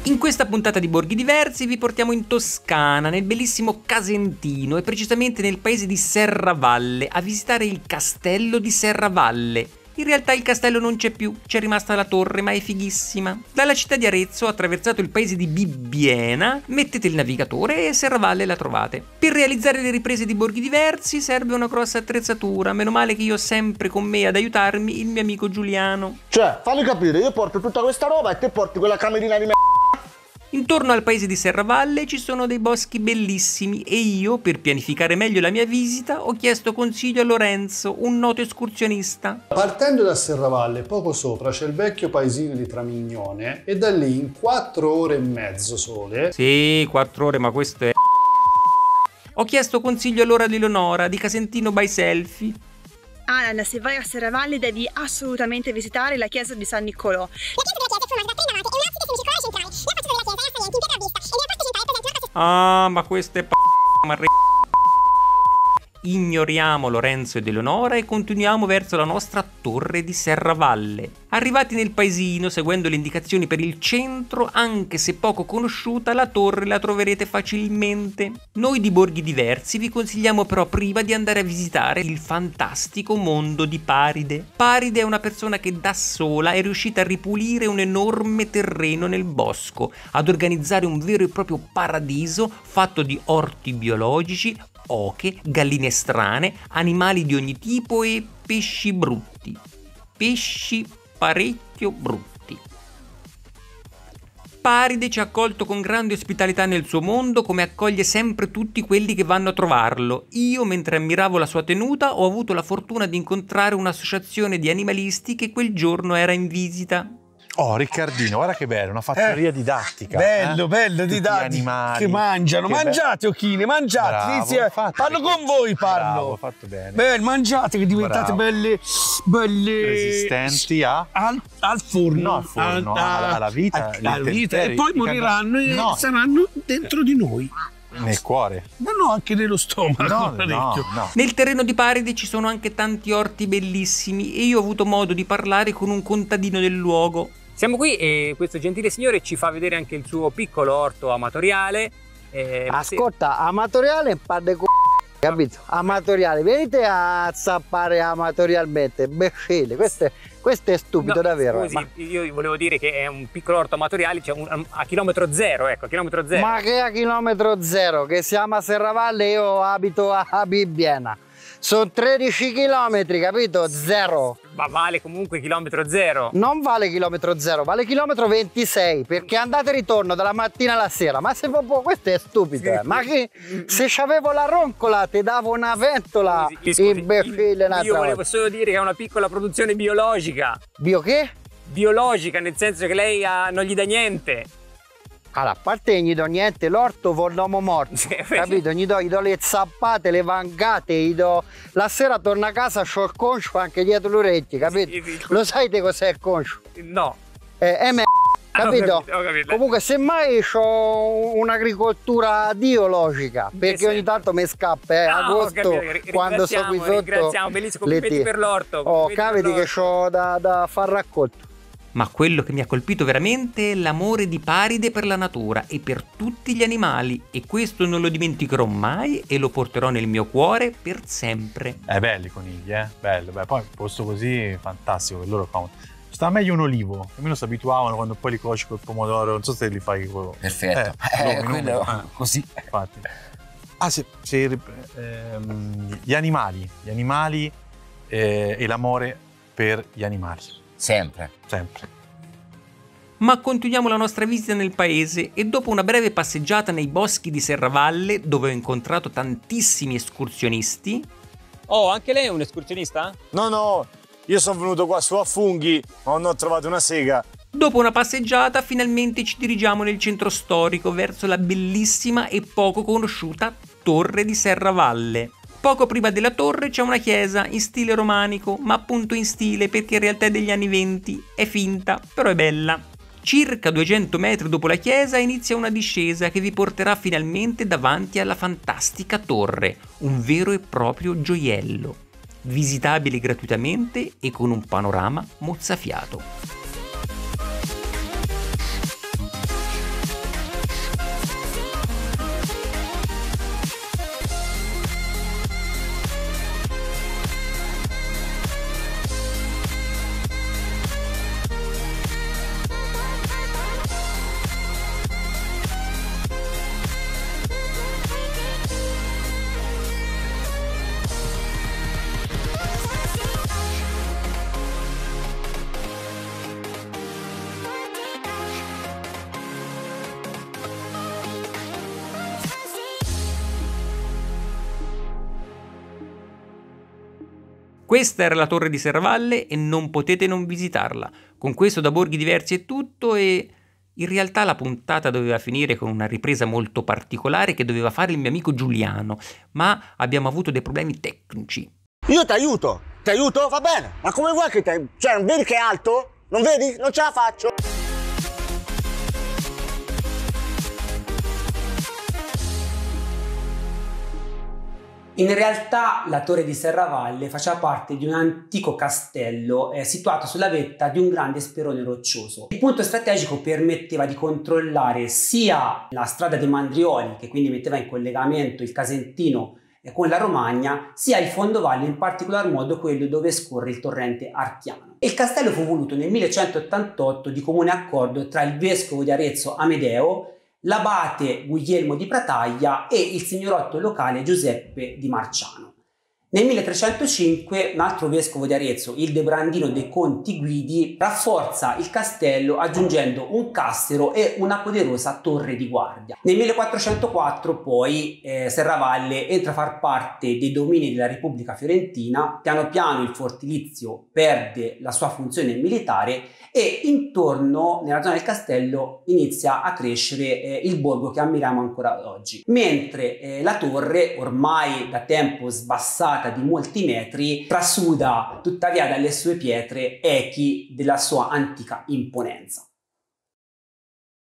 In questa puntata di Borghi Diversi vi portiamo in Toscana, nel bellissimo Casentino e precisamente nel paese di Serravalle, a visitare il castello di Serravalle. In realtà il castello non c'è più, c'è rimasta la torre, ma è fighissima. Dalla città di Arezzo, attraversato il paese di Bibbiena, mettete il navigatore e Serravalle la trovate. Per realizzare le riprese di Borghi Diversi serve una grossa attrezzatura, meno male che io ho sempre con me ad aiutarmi il mio amico Giuliano. Cioè, fammi capire, io porto tutta questa roba e te porti quella camerina di Intorno al paese di Serravalle ci sono dei boschi bellissimi e io, per pianificare meglio la mia visita, ho chiesto consiglio a Lorenzo, un noto escursionista. Partendo da Serravalle, poco sopra c'è il vecchio paesino di Tramignone e da lì in 4 ore e mezzo sole... Sì, 4 ore, ma questo è... Ho chiesto consiglio allora di Leonora, di Casentino by Selfie. Alan, se vai a Serravalle devi assolutamente visitare la chiesa di San Niccolò. La chiesa della chiesa è formata da 3 navate e un abside semicircolare centrale. La facciata della chiesa è a salienti in pietra vista e nella parte centrale presente una Ah, ma questo è ma Ignoriamo Lorenzo ed Eleonora e continuiamo verso la nostra torre di Serravalle. Arrivati nel paesino, seguendo le indicazioni per il centro, anche se poco conosciuta, la torre la troverete facilmente. Noi di Borghi Diversi vi consigliamo però prima di andare a visitare il fantastico mondo di Paride. Paride è una persona che da sola è riuscita a ripulire un enorme terreno nel bosco, ad organizzare un vero e proprio paradiso fatto di orti biologici, oche, galline strane, animali di ogni tipo e pesci brutti. Pesci parecchio brutti. Paride ci ha accolto con grande ospitalità nel suo mondo, come accoglie sempre tutti quelli che vanno a trovarlo. Io, mentre ammiravo la sua tenuta, ho avuto la fortuna di incontrare un'associazione di animalisti che quel giorno era in visita. Oh, Riccardino, guarda che bello, una fattoria didattica. Bello, bello, Tutti didattico. animali Che mangiano, che mangiate occhine, mangiate. Bravo, fatto, parlo con voi, parlo. Bravo, fatto bene. Bello, mangiate che diventate belle resistenti al forno. No, al forno, alla vita. Alla vita. E poi moriranno e saranno dentro di noi. Nel cuore. Ma no, anche nello stomaco. No. Nel terreno di Paride ci sono anche tanti orti bellissimi e io ho avuto modo di parlare con un contadino del luogo. Siamo qui e questo gentile signore ci fa vedere anche il suo piccolo orto amatoriale. Ascolta, amatoriale parle capito? Amatoriale, venite a zappare amatorialmente, imbecille, questo è stupido, no, davvero. Scusi, io volevo dire che è un piccolo orto amatoriale, cioè a chilometro zero, ecco, a chilometro zero. Ma che a chilometro zero, che siamo a Serravalle, io abito a Bibbiena. Sono 13 chilometri, capito? Zero. Ma vale comunque chilometro zero. Non vale chilometro zero, vale chilometro 26, perché andate e ritorno dalla mattina alla sera. Ma se proprio questo è stupido, sì. Ma che se c'avevo la roncola ti davo una ventola, imbecille. Io volevo solo dire che è una piccola produzione biologica. Bio che? Biologica, nel senso che lei non gli dà niente. Allora, a parte che gli do niente, l'orto con l'uomo morto, capito? Gli do le zappate, le vangate, la sera torno a casa, c'ho il conscio anche dietro le orecchie, capito? Sì. Lo sai te cos'è il conscio? No. Capito? Ho capito. Comunque semmai ho un'agricoltura biologica, perché ogni tanto mi scappa, agosto, quando sono qui sotto. Ringraziamo, bellissimo, complimenti per l'orto. Oh, capiti che c'ho da far raccolto. Ma quello che mi ha colpito veramente è l'amore di Paride per la natura e per tutti gli animali, e questo non lo dimenticherò mai e lo porterò nel mio cuore per sempre. Belli i conigli, bello. Beh, poi un posto così fantastico, per loro comodo. Sta meglio un olivo, almeno si abituavano quando poi li cuoci col pomodoro, non so se li fai quello. Perfetto, quello così. Infatti. Gli animali e l'amore per gli animali. Sempre. Ma continuiamo la nostra visita nel paese e dopo una breve passeggiata nei boschi di Serravalle, dove ho incontrato tantissimi escursionisti... Oh, anche lei è un escursionista? No, io sono venuto qua su a funghi, ma non ho trovato una sega. Dopo una passeggiata finalmente ci dirigiamo nel centro storico verso la bellissima e poco conosciuta Torre di Serravalle. Poco prima della torre c'è una chiesa in stile romanico, ma appunto in stile perché in realtà è degli anni 20, è finta, però è bella. Circa 200 metri dopo la chiesa inizia una discesa che vi porterà finalmente davanti alla fantastica torre, un vero e proprio gioiello, visitabile gratuitamente e con un panorama mozzafiato. Questa era la torre di Serravalle e non potete non visitarla. Con questo da Borghi Diversi è tutto e in realtà la puntata doveva finire con una ripresa molto particolare che doveva fare il mio amico Giuliano, ma abbiamo avuto dei problemi tecnici. Io ti aiuto, va bene. Ma come vuoi che te... Cioè, non vedi che è alto? Non vedi? Non ce la faccio. In realtà la torre di Serravalle faceva parte di un antico castello situato sulla vetta di un grande sperone roccioso. Il punto strategico permetteva di controllare sia la strada dei Mandrioli, che quindi metteva in collegamento il Casentino con la Romagna, sia il fondovalle, in particolar modo quello dove scorre il torrente Archiano. Il castello fu voluto nel 1188 di comune accordo tra il vescovo di Arezzo Amedeo, l'abate Guglielmo di Prataglia e il signorotto locale Giuseppe di Marciano. Nel 1305 un altro vescovo di Arezzo, Ildebrandino dei Conti Guidi, rafforza il castello aggiungendo un cassero e una poderosa torre di guardia. Nel 1404 poi Serravalle entra a far parte dei domini della Repubblica Fiorentina, piano piano il fortilizio perde la sua funzione militare e intorno nella zona del castello inizia a crescere il borgo che ammiriamo ancora oggi, mentre la torre, ormai da tempo sbassata di molti metri, trasuda tuttavia dalle sue pietre echi della sua antica imponenza.